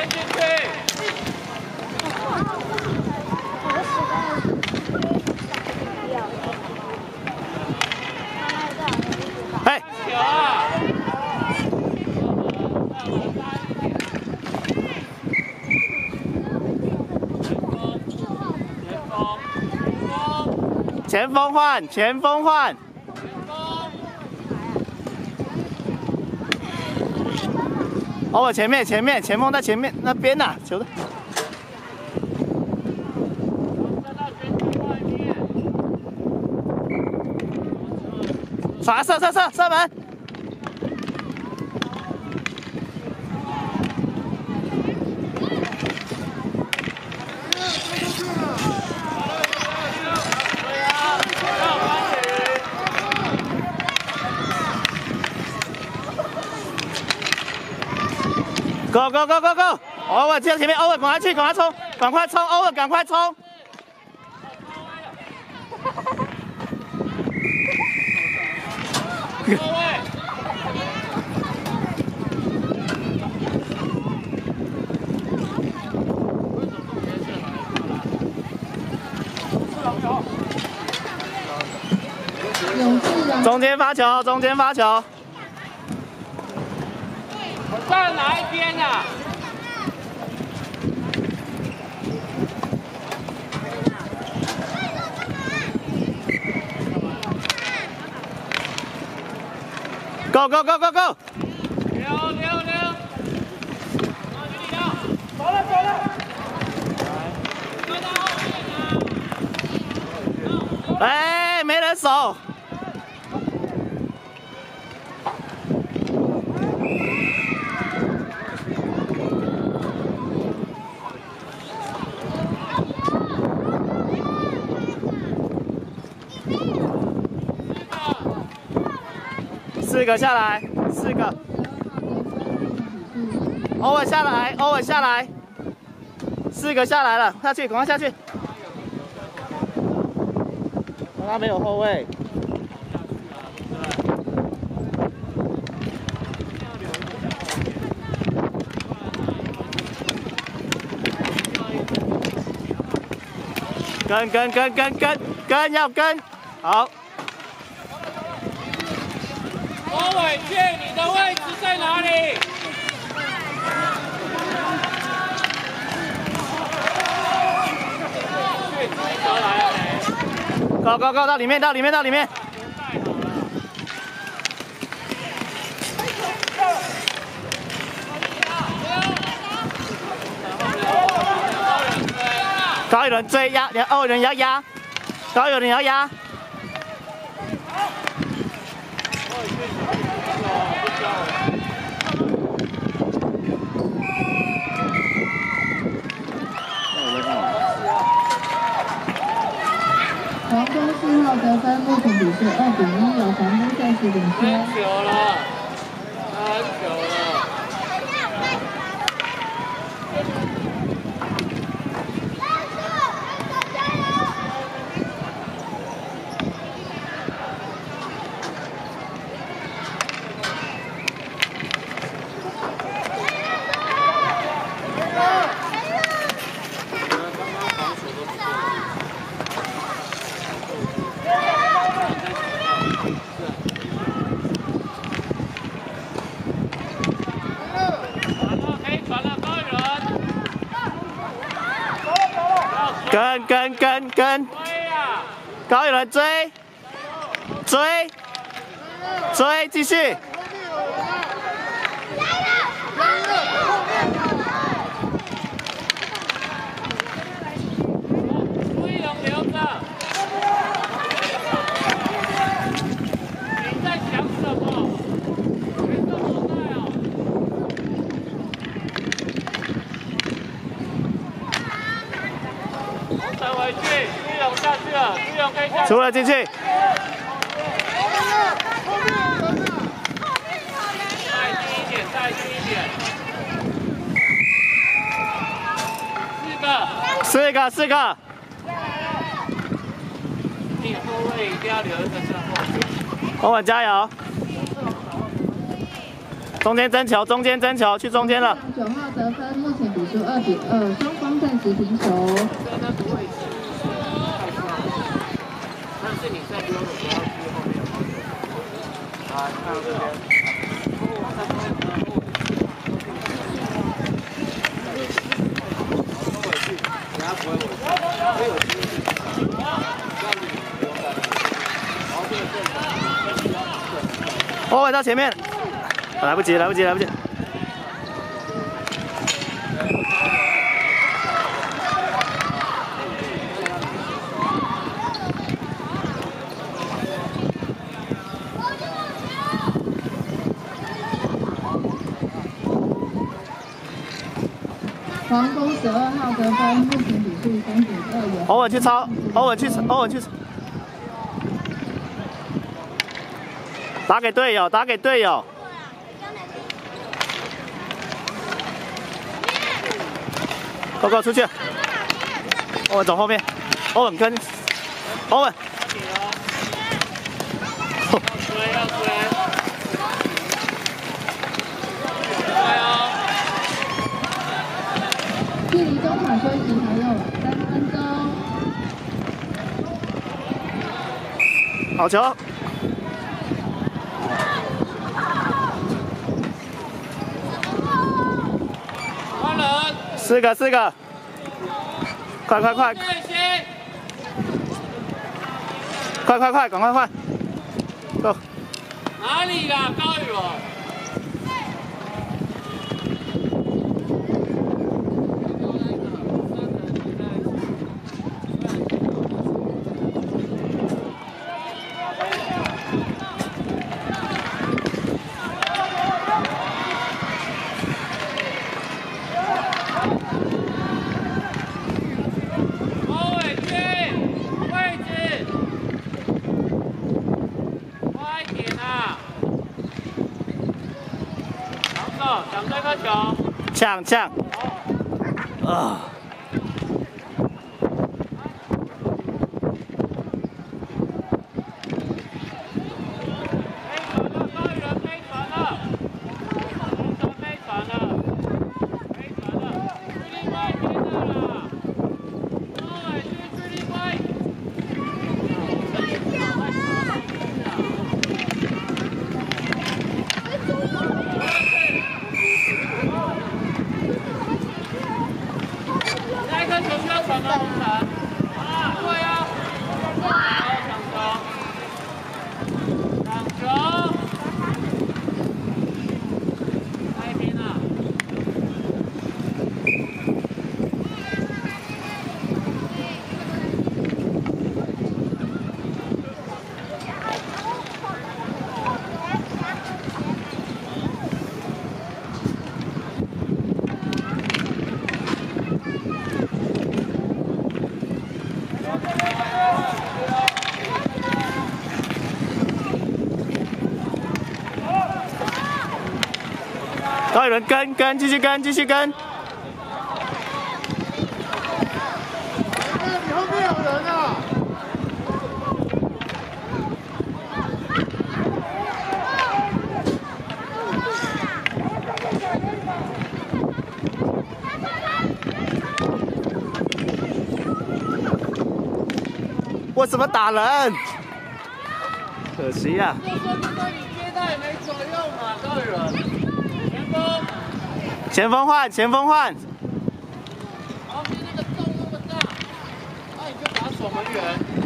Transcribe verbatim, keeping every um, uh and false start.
哎， 有啊。 前锋换，前锋换。哦，前面，前面，前锋在前面那边呐，球的。杀射射射射门！Go go go go go！ 欧文接前面，欧文赶快去，赶快冲，赶快冲，欧文赶快冲！中间发球，中间发球。 我站哪一边啊？ Go go go go go！ 溜溜溜！走了走了！ 哎，没人守。四个下来，四个。欧文下来，欧文下来，四个下来了，下去，赶快下去。他没有后卫。跟跟跟跟跟跟要跟，好。 欧伟健，你的位置在哪里？ 高高高到里面，到里面，到里面。高一轮追压，二人要压，高一轮要压。 黄东四号得分，目前比是二比一，由黄东赛事领先。 球了，三球了。 跟跟跟跟，高一轮追追追，继续。 朱一龙留着。你在想什么？没这么快哦。传回去，朱一龙下去了，朱一龙可以下去。 出了进去。 再近一点，再近一点。四个。 四个，四个。 你后卫一定要留一个身后。 欧文加油！中间争球，中间争球，去中间了。 九号得分。 分，目前比数二比二，双方暂时平手。 但是你在不用的时候要去后面有保险。啊，看到这边。 后卫到前面，来不及，来不及，来不及。 黄蜂十二号得分，目前比数三比二。 欧文去抄，欧文去，欧文去。打给队友，打给队友。报告出去。欧文走后面，欧文跟欧文。 要追， 距离中场休息还有三分钟。 好球！ 换人， 四个四个，快快快！快快快，赶快换！走。 哪里啦，高宇文？抢这颗球， 抢抢，啊！高一轮跟跟，继续跟，继续跟。你后面有人啊！ 为什么打人？可惜呀、啊。 就说如果你接他也没作用嘛，高宇文。 前锋换，前锋换。 旁边那个洞那么大，那你就打守门员。